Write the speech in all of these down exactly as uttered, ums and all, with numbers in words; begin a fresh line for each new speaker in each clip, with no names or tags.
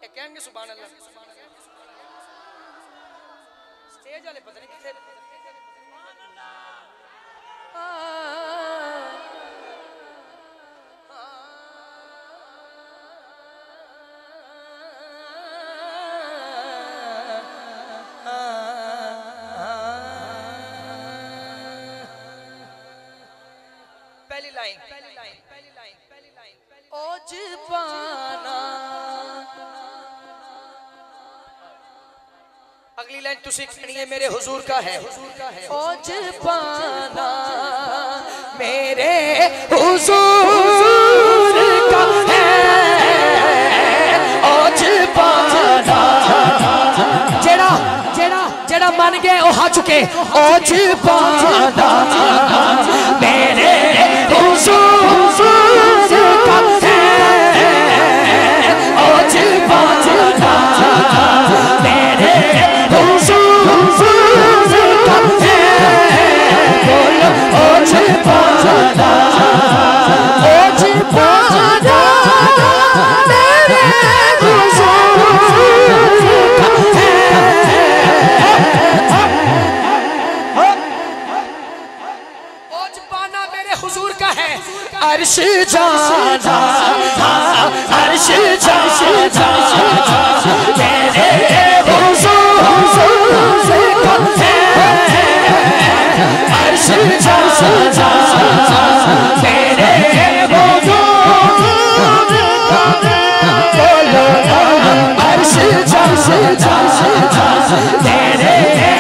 कहेंगे सुभान अल्लाह। स्टेज वाले पता नहीं कितने। पहली लाइन पहली लाइन पहली लाइन पहली लाइन ओज पाना। अगली लाइन तुसी कहनी है मेरे हुजूर का है। ओज पाना मेरे हुजूर का है। ओज पाना जेड़ा जेड़ा जेड़ा मन गए ओ हा चुके। ओज पाना मेरे हुजूर का है। ओज पाना मेरे हुजूर का है। बोलो ओज पाना ओज पाना मेरे हुजूर का है। ओज पाना मेरे हुजूर का है। अर्श जाना अर्श जाना मेरे हुजूर का है। अर्श जाना मेरे हुजूर का है। बोलो अर्श जाना मेरे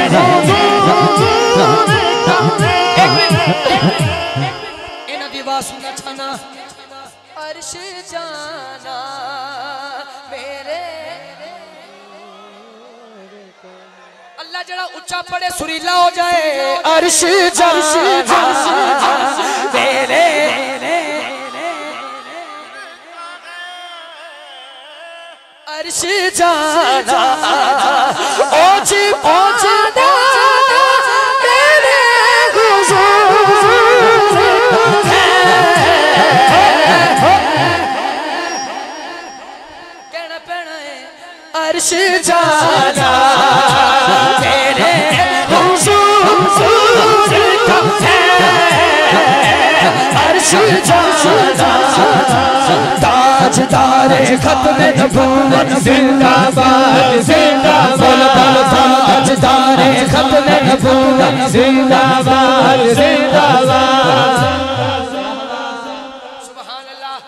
हुजूर का है। सुनना छाना अर्श जाना मेरे अल्लाह जड़ा उच्चा पड़े सुरीला हो जाए। अर्श जाना मेरे अर्श जाना ओज पहुंचना मेरे हुजूर है। कहना पैना है अर्श जाना मेरे हुजूर का है। अर्श जाना ताजदारे खत्मे नबूवत जिंदाबाद जिंदाबाद। ताजदारे खत्मे नबूवत जिंदाबाद जिंदाबाद। सुभान अल्लाह।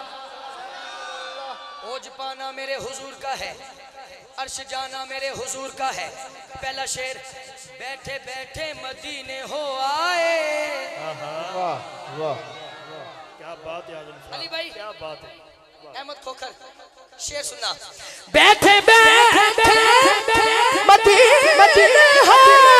ओज पाना मेरे हुजूर का है। अर्श जाना मेरे हुजूर का है। पहला शेर बैठे बैठे मदीने हो आए।
वाह वाह क्या बात है
अली भाई
क्या बात है।
अहमद खोखर शेर सुनना। बैठे बैठे मदीने मदीने हो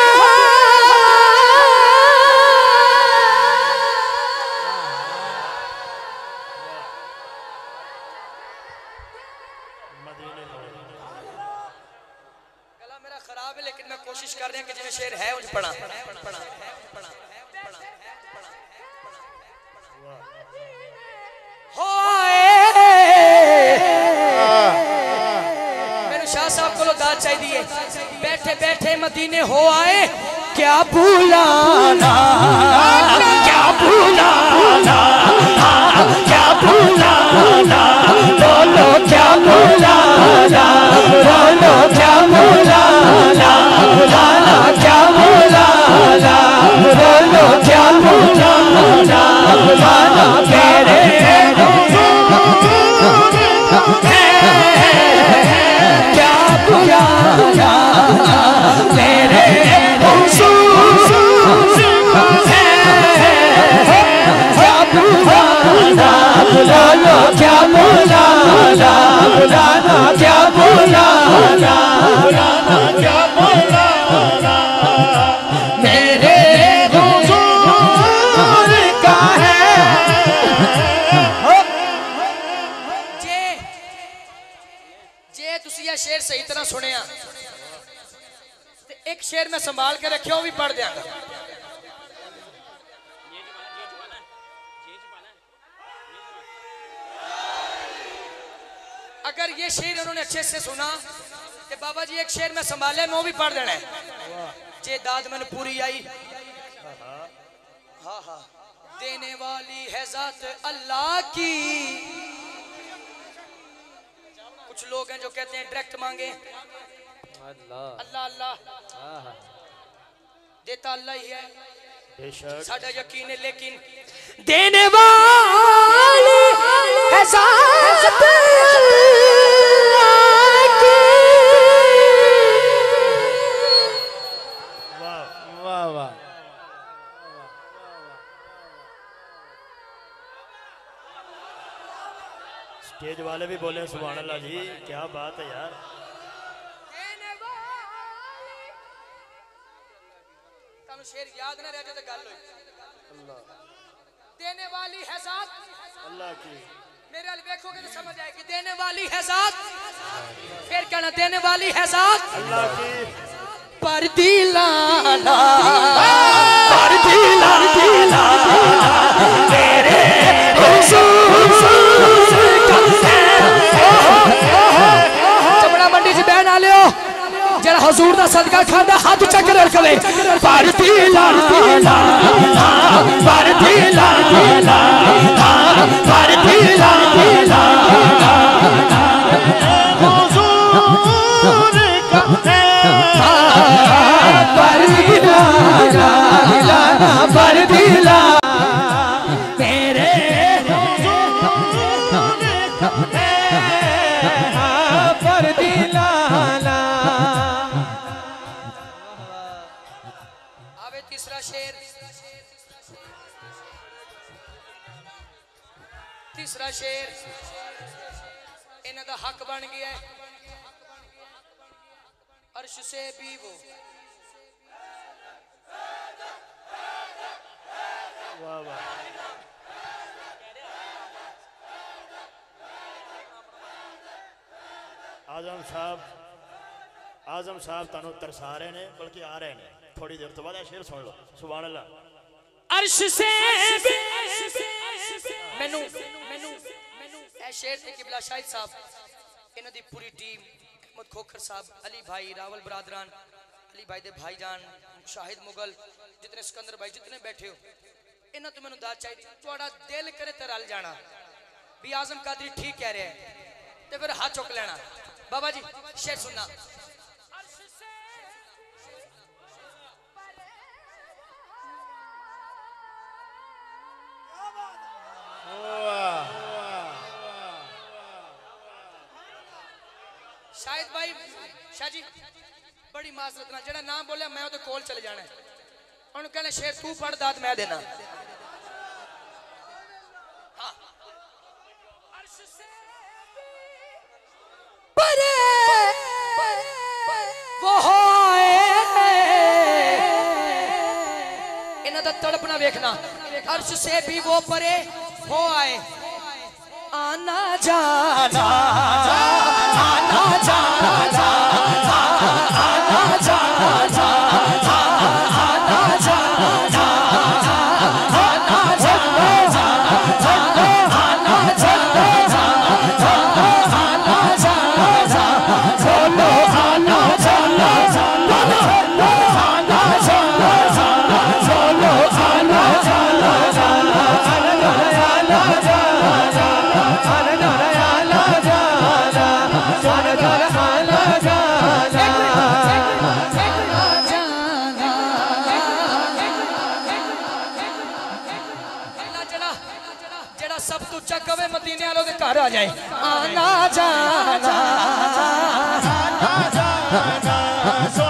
गला मेरा खराब है लेकिन मैं कोशिश कर रहे हैं कि जिन्हें शेर है उन्हें पढ़ा पढ़ा पढ़ा हो मेरे शाह साहब को दाद चाहिए। बैठे बैठे मदीने हो आए क्या भूलाना क्या भूलाना क्या भूलाना। बोलो क्या भूलाना बोलो क्या भूलाना भूलाना क्या भूलाना बोलो क्या भूलाना भूलाना मेरे क्या भूलाना मेरे हुजूर है। क्या भूलाना भुलाना क्या भूलाना भुलाना क्या भूलाना भुलाना क्या भूलाना मेरे हुजूर का है। जे जे तुसी ये शेर सही तरह सुने एक शेर में संभाल के रखे वो भी पढ़ देंगा। अगर ये शेर उन्होंने अच्छे से सुना तो बाबा जी एक शेर में संभाले मैं वो भी पढ़ देना है। जे दाद मैंने पूरी आई, हाँ हाँ, देने वाली है जात अल्लाह की। कुछ लोग हैं जो कहते हैं डायरेक्ट मांगे, अल्लाह अल्लाह अल्लाह, देता अल्लाह ही है, साडा यकीन है, लेकिन देने वाली है जात अल्लाह की।
वाह वाह, स्टेज वाले भी बोले सुभान अल्लाह जी, क्या बात है यार।
शेर याद ना रह जाए तो गल हुई। देने वाली है जात
अल्लाह की,
मेरे अल देखोगे तो समझ आएगी। देने वाली है जात, फिर कहना देने वाली है जात
अल्लाह की।
पर दिलाना पर दिलाना मेरे चमड़ा मंडी से बहन आ लियो, जरा हुजूर दा सदका खांदा हाथ चक रखवे। पर दिलाना पर दिलाना पर दिलाना हुजूर का पर दिलाना पर दिलाना मेरे पर दिलाना। आवे तीसरा शेर, तीसरा शेर इन्हां दा हक बन गया है। अर्श से भी वो
वाह वाह, आजम साहब आजम साहब तानू तरसा रहे ने, बल्कि आ रहे ने। थोड़ी देर तो बाद शेर सुन लो, सुभान अल्लाह।
अर्श से मैनू मैनू मैनू ए शेर ते किबला शाहिद साहब, इन्हां दी पूरी टीम, अहमद खोखर साहब, अली भाई, रावल बरादरान, अली भाई दे भाईजान, शाहिद मुगल, जितने सिकंदर भाई जितने बैठे हो, इन्हां तो मैनू दाद चाहिए। थोड़ा दिल करे ते रल जाना भी आजम कादरी ठीक कह रहे हैं, ते फिर हाथ चुक लेना। बाबा जी शेर सुनना। शाहिद भाई, शाह जी बड़ी माजरत ना, जेड़ा नाम बोलिया मैं ओदे कोल चले जाना है। उन्होंने कहना शेर तू पढ़, दाद मैं देना। हाँ। परे वो होए इन्हां दा तड़पना देखना। अर्श से भी वो परे हो आए, आना जाना आना जाना आना जाना आना जाना आना जाना आना जाना आना जाना बोलो आना जाना बोलो आना जाना बोलो आना जाना आना सब तू चकवे मदीने वालों के घर आ जाए। आना जाना आना जाना